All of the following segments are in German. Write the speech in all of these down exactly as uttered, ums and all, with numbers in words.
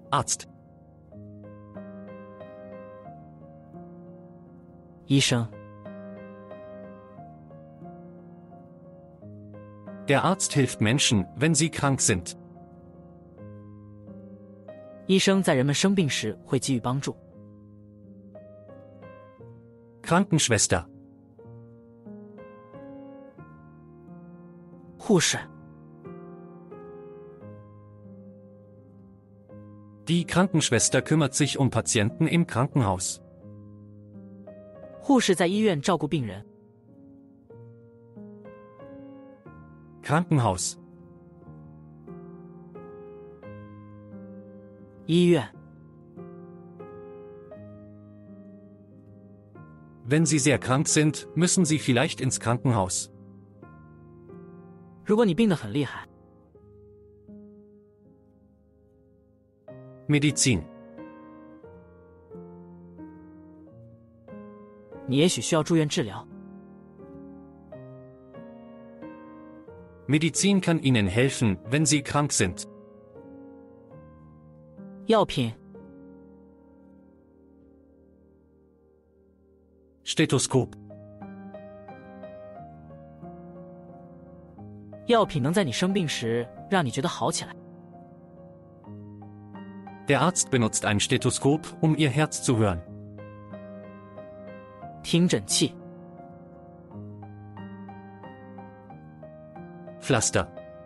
Arzt. 医生。 Der Arzt hilft Menschen, wenn sie krank sind. 医生在人们生病时会给予帮助。 Krankenschwester. 护士。 Die Krankenschwester kümmert sich um Patienten im Krankenhaus. 护士在医院照顾病人。 Krankenhaus. 医院。 Wenn Sie sehr krank sind, müssen Sie vielleicht ins Krankenhaus. 如果你病得很厉害。 Medizin. 你也许需要住院治疗。 Medizin kann Ihnen helfen, wenn Sie krank sind. 药品。 Stethoskop. 药品能在你生病时让你觉得好起来。 Der Arzt benutzt ein Stethoskop, um Ihr Herz zu hören. 听诊器。 Pflaster.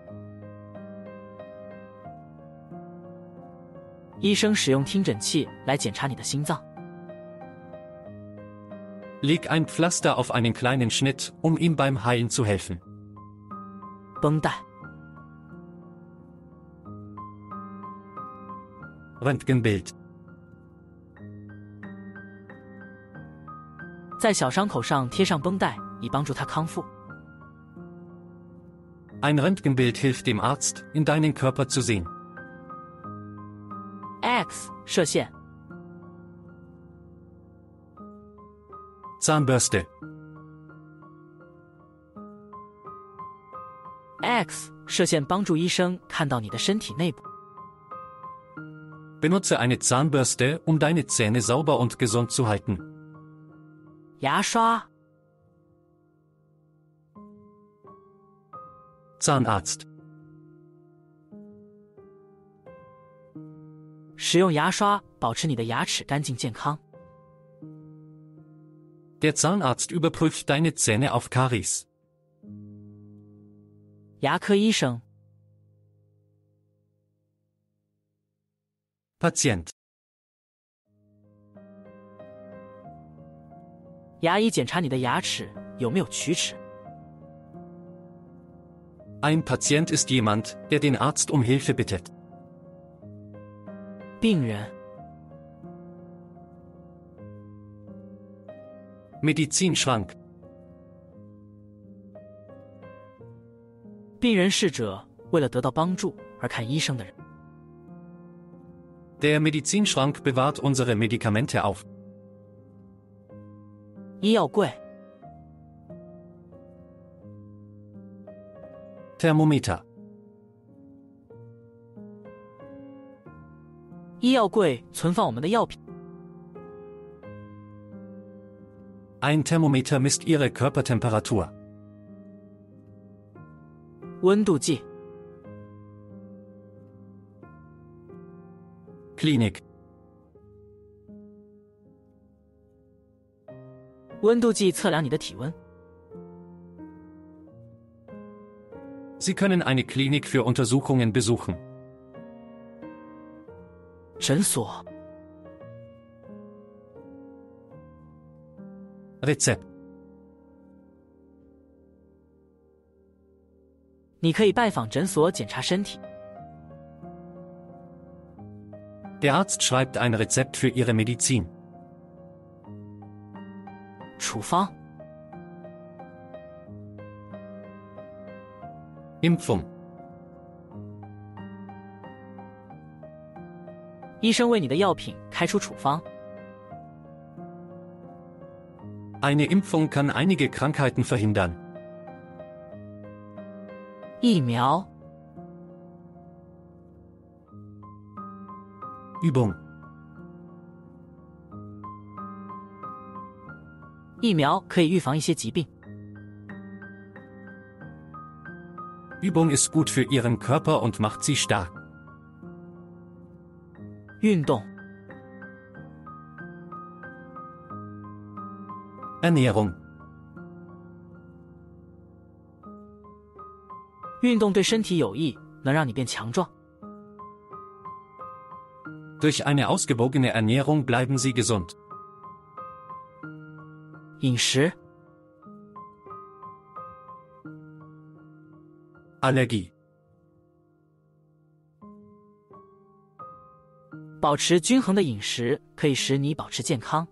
医生使用听诊器来检查你的心脏。 Leg ein Pflaster auf einen kleinen Schnitt, um ihm beim Heilen zu helfen. 绷带。 Röntgenbild. 在小伤口上贴上绷带，以帮助它康复。 Ein Röntgenbild hilft dem Arzt, in deinen Körper zu sehen. X 射线。 Zahnbürste. X 射线帮助医生看到你的身体内部。 Benutze eine Zahnbürste, um deine Zähne sauber und gesund zu halten. 牙刷。 Zahnarzt. 使用牙刷保持你的牙齿干净健康。 Der Zahnarzt überprüft deine Zähne auf Karies. 牙科医生。 Patient. 牙医检查你的牙齿有没有龋齿。 Ein Patient ist jemand, der den Arzt um Hilfe bittet. 病人。 Medizinschrank. 病人是指为了得到帮助而看医生的人。 Der Medizinschrank bewahrt unsere Medikamente auf. 医药柜。 Thermometer. 医药柜存放我们的药品。 Ein Thermometer misst Ihre Körpertemperatur. 温度计。 Klinik. 温度计测量你的体温。 Sie können eine Klinik für Untersuchungen besuchen. 诊所。 Rezept. 你可以拜访诊所检查身体。 Der Arzt schreibt ein Rezept für Ihre Medizin. 处方。 Impfung. 医生为你的药品开出处方。 Eine Impfung kann einige Krankheiten verhindern. 疫苗。 Übung. 疫苗可以预防一些疾病。 Übung ist gut für ihren Körper und macht sie stark. 运动、 Ernährung. 运动对身体有益，能让你变强壮。 Durch eine ausgewogene Ernährung bleiben sie gesund. 饮食、 Allergie. 保持均衡的饮食可以使你保持健康。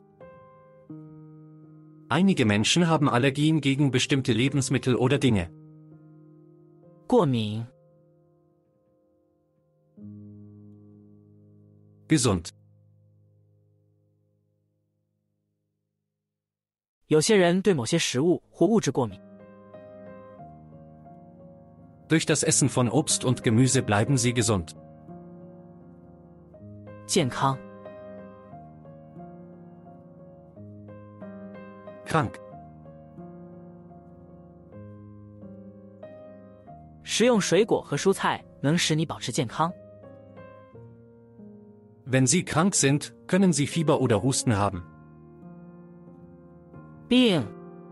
Einige Menschen haben Allergien gegen bestimmte Lebensmittel oder Dinge. 过敏、 Gesund. 有些人对某些食物或物质过敏。 Durch das Essen von Obst und Gemüse bleiben sie gesund. 健康、 Krank. 食用水果和蔬菜能使你保持健康。 Wenn sie krank sind, können sie Fieber oder Husten haben. 病、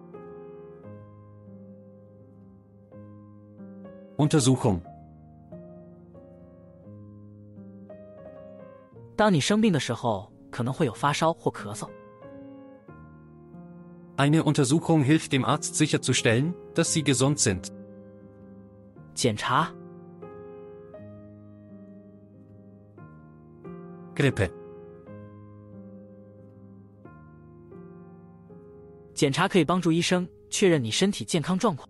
Untersuchung. 当你生病的时候，可能会有发烧或咳嗽。 Eine Untersuchung hilft dem Arzt sicherzustellen, dass sie gesund sind. 检查、 Grippe. 检查可以帮助医生确认你身体健康状况。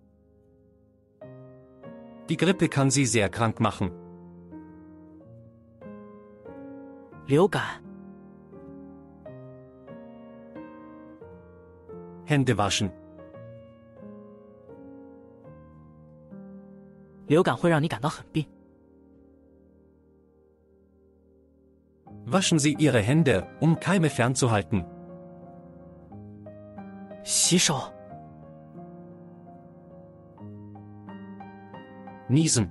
Die Grippe kann sie sehr krank machen. 流感、 Hände waschen. 流感会让你感到很病。 Waschen Sie Ihre Hände, um Keime fernzuhalten. 洗手、 Niesen.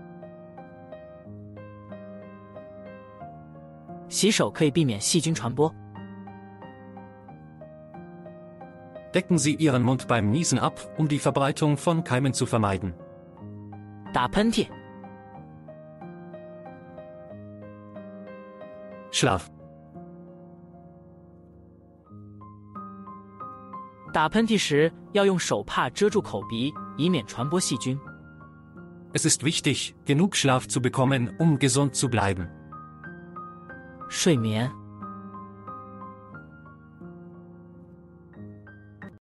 洗手可以避免细菌传播。 Decken Sie Ihren Mund beim Niesen ab, um die Verbreitung von Keimen zu vermeiden. 打喷嚏、 Schlaf. 打喷嚏时要用手帕遮住口鼻，以免传播细菌。 Es ist wichtig, genug Schlaf zu bekommen, um gesund zu bleiben. 睡眠。